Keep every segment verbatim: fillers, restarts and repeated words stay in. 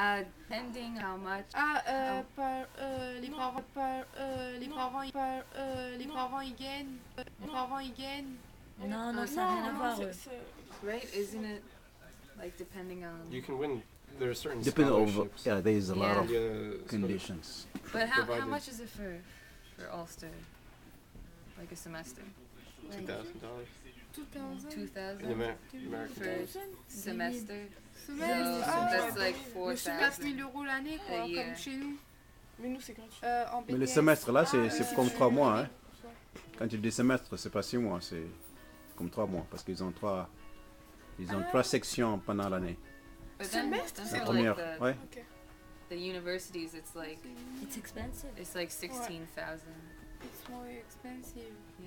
Uh, depending how much. Ah, euh, Oh. par, euh, les Non. parents, par, euh, les Non. parents, ils- par, euh, les Non. parents, ils gagnent. euh, Les Non. parents, ils gagnent. Non, non, Uh, ça n'a rien à non, voir. c'est- eux. c'est- Right? Isn't it like depending on? You can win. There are certain Depends on, scholarships. yeah, there is a lot Yeah. of Yeah, scholar- conditions. But how, how provided. much is it for for Ulster? Like a semester? Two thousand dollars Two thousand. Two in thousand Amer- Two American for dollars. semester. So, Semestre. so Ah, that's like four mais c'est quatre thousand. mille euros l'année, quoi, A year. comme chez nous. Mais nous, c'est gratuit. Euh, en Mais le B T S. semestre là, c'est Ah, c'est euh, comme trois mois. Hein. Ouais. Quand tu dis semestre, c'est pas six mois, c'est comme trois mois parce qu'ils ont trois, ils ont trois sections pendant l'année. But then, Semestre, then c'est La for première, like the, ouais. Ok. the universities, it's like It's expensive. it's like sixteen thousand. It's more expensive. Yeah.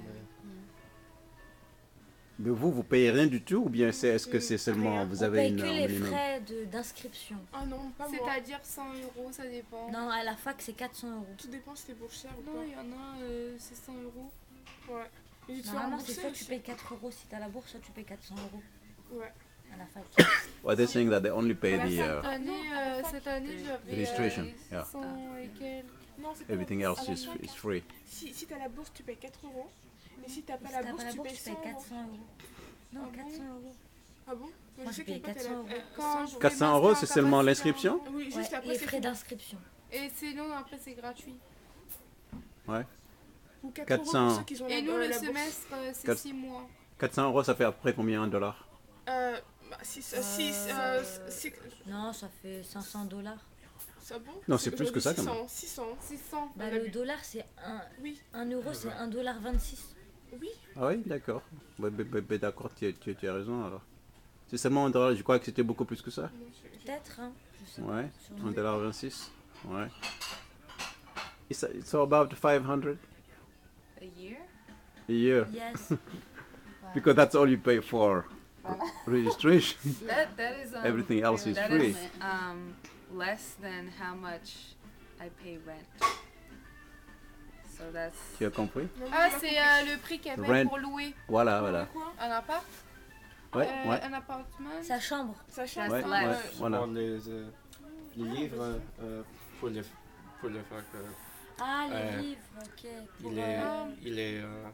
Mais vous, vous payez rien du tout ou bien c'est est-ce que c'est seulement Rien. vous On avez paye une que un les minimum? frais de- d'inscription. Ah non, pas moi. C'est-à-dire cent euros, ça dépend. Non, à la fac, c'est quatre cents euros. Tout dépend si t'es pour cher ou Non, pas. il y en a, euh, c'est cent euros. Ouais. Mais tu te fais Normalement, rembourser c'est soit tu aussi. payes quatre euros si t'as la bourse, soit tu payes quatre cents euros Ouais. à la fac. Well, they're saying that they only pay the Cette uh, année, euh, cette année, j'avais registration. euh, Yeah. cent et quelques. Non, c'est pas Everything la else bourse. À la is fac, is free. Si, si t'as la bourse, tu payes quatre euros. Mais si t'as Et pas si la t'as bourse, pas la tu bourse, payes tu payes cent quatre euros. cents euros. Non, Ah bon quatre cents euros. Ah bon? Moi, je sais paye qu'il y a quatre cents pas euros. la- euh, Quand cent je euros. quatre cents euros, c'est seulement l'inscription? Oui, Ouais, juste après, les c'est frais fini. d'inscription. Et sinon, après, c'est gratuit. Ouais. Ou quatre quatre euros cents. pour ceux qui ont la, Et nous, euh, le la bourse. semestre, euh, c'est Quatre- six mois. quatre cents euros, ça fait à peu près combien en dollars? Euh, bah, six, euh, six, euh, six, Non, ça fait cinq cents dollars. c'est bon? Non, c'est plus que ça, quand six même. cents, six cents. six cents. Bah, On a le vu. dollar, c'est un, Oui, un euro, c'est un dollar vingt-six. oui. Ah oui, d'accord. Ouais, bah, bah, bah, d'accord, tu, tu, tu as raison alors. C'est seulement un dollar, je crois que c'était beaucoup plus que ça. Non, je- je- Peut-être, hein. Je sais Ouais, pas. sûrement. un dollar vingt-six. Ouais. It's, it's about five hundred A year? a year. Yes. Because that's all you pay for registration. That that is um, Everything else is that free. is, um less than how much I pay rent. So that's Tu as compris? Non, Ah, j'ai pas c'est compris. euh, le prix qu'elle paye Rent. pour louer Voilà, voilà. Quoi? un appart. Ouais, Euh, ouais. Un appartement. Sa chambre. Ça change. Ouais, That's ouais, less. voilà. Pour les, euh, les livres euh, pour le pour le fac, euh, Ah, les Euh, livres, ok. Pour, il est euh, il est euh,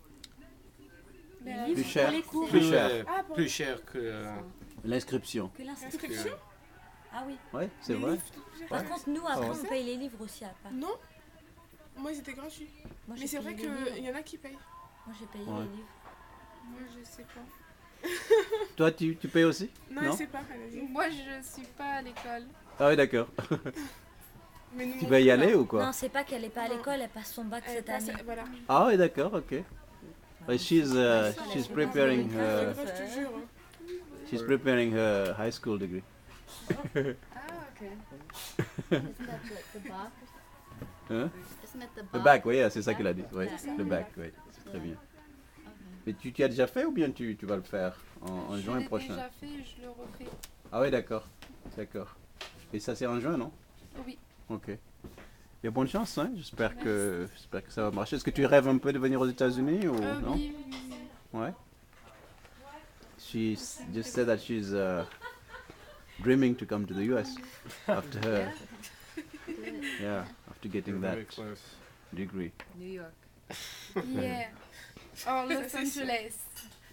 les Plus livres cher. pour les cours. Plus plus cher. euh, Ah, pour- plus cher que euh, L'inscription. Que l'inscription. Inscription? Ah oui. Ouais, c'est Les vrai. livres, tout ça. Par contre, nous, après, Ah on paye les livres aussi à part. Non. Moi, ils étaient gratuits. Moi, Mais j'ai c'est vrai payé les livres. qu'il y en a qui payent. Moi, j'ai payé Ouais. les livres. Moi, je sais pas. Toi, tu, tu payes aussi? Non, Non. je sais pas, elle a dit. Moi, je suis pas à l'école. Ah oui, d'accord. Mais nous, Tu non vas y plus, aller là. ou quoi? Non, c'est pas qu'elle est pas à Non. l'école, elle passe son bac Elle cette passe- année. Voilà. Ah oui, d'accord, ok. But she's uh, she's preparing C'est her vrai, je te jure. hein. she's preparing her high school degree. ah okay. Isn't that the, the back? Hein? Isn't it the Le back? bac, oui, c'est ça qu'il a dit. Oui, Yeah. le bac, oui, c'est très Yeah. bien. Okay. Mais tu, tu as déjà fait ou bien tu, tu vas le faire en, en Je juin l'ai prochain? déjà fait, je le refais. Ah oui, d'accord, d'accord. Et ça c'est en juin, non? Oui. Ok. Et bonne chance, hein? J'espère que j'espère que ça va marcher. Est-ce que tu rêves un peu de venir aux États-Unis ou Euh, non? oui, oui, oui. Ouais. She just said that she's uh, dreaming to come to the U S after her, yeah, after getting that very close. degree. New York. Yeah. Oh, Los Angeles.